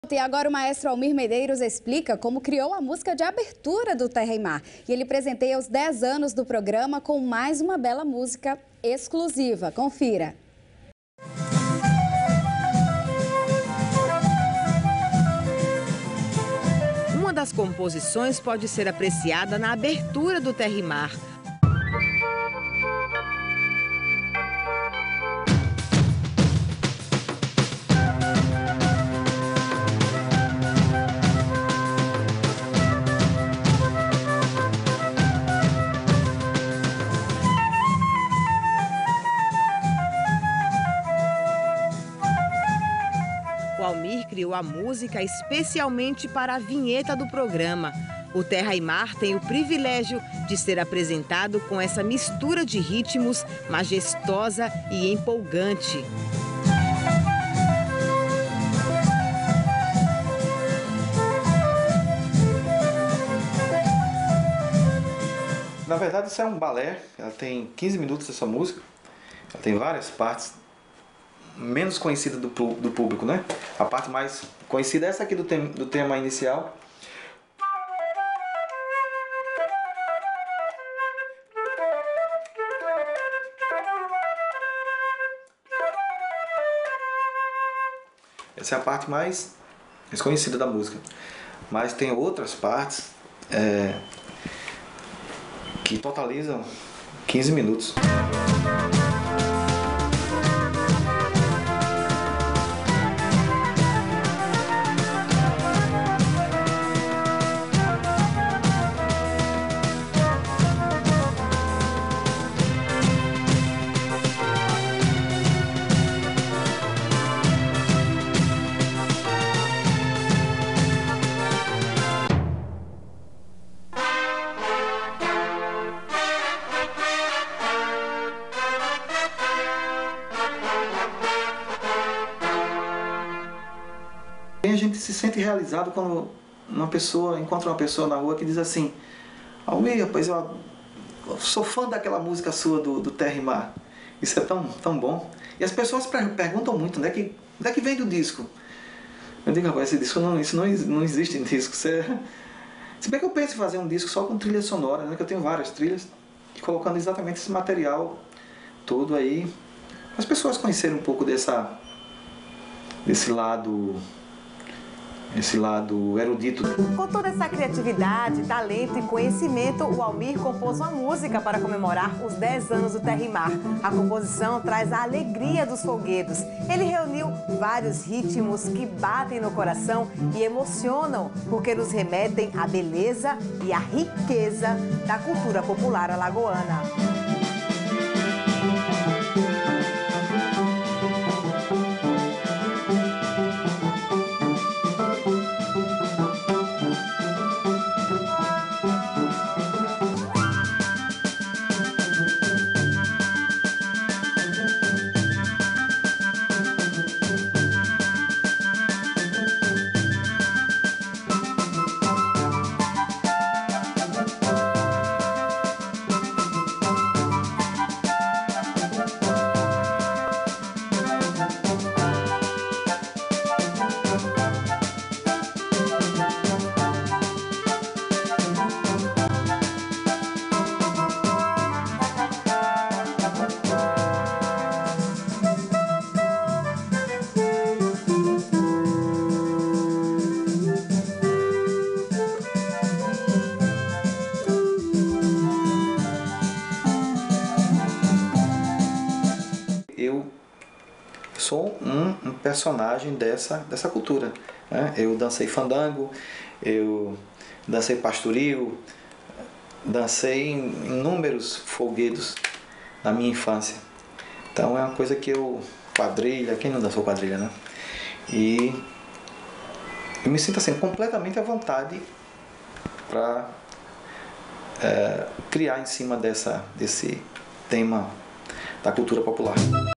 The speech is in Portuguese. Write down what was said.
E agora o maestro Almir Medeiros explica como criou a música de abertura do Terra e Mar. E ele presenteia os 10 anos do programa com mais uma bela música exclusiva. Confira. Uma das composições pode ser apreciada na abertura do Terra e Mar. O Almir criou a música especialmente para a vinheta do programa. O Terra e Mar tem o privilégio de ser apresentado com essa mistura de ritmos majestosa e empolgante. Na verdade, isso é um balé. Ela tem 15 minutos essa música. Ela tem várias partes menos conhecida do público, né? A parte mais conhecida é essa aqui do tema inicial. Essa é a parte mais conhecida da música. Mas tem outras partes que totalizam 15 minutos. A gente se sente realizado quando encontra uma pessoa na rua que diz assim: Almir, rapaz, eu sou fã daquela música sua do Terra e Mar. Isso é tão bom. E as pessoas perguntam muito, onde é que vem do disco? Eu digo, rapaz, esse disco isso não existe em disco. Se bem que eu penso em fazer um disco só com trilha sonora, né? Que eu tenho várias trilhas, e colocando exatamente esse material todo aí, as pessoas conhecerem um pouco desse lado erudito. Com toda essa criatividade, talento e conhecimento, o Almir compôs uma música para comemorar os 10 anos do Terra e Mar. A composição traz a alegria dos folguedos. Ele reuniu vários ritmos que batem no coração e emocionam, porque nos remetem à beleza e à riqueza da cultura popular alagoana. Eu sou um personagem dessa cultura, né? Eu dancei fandango, eu dancei pastoril, dancei em inúmeros folguedos na minha infância. Então é uma coisa que quadrilha, quem não dançou quadrilha, né? E eu me sinto assim completamente à vontade para criar em cima desse tema da cultura popular.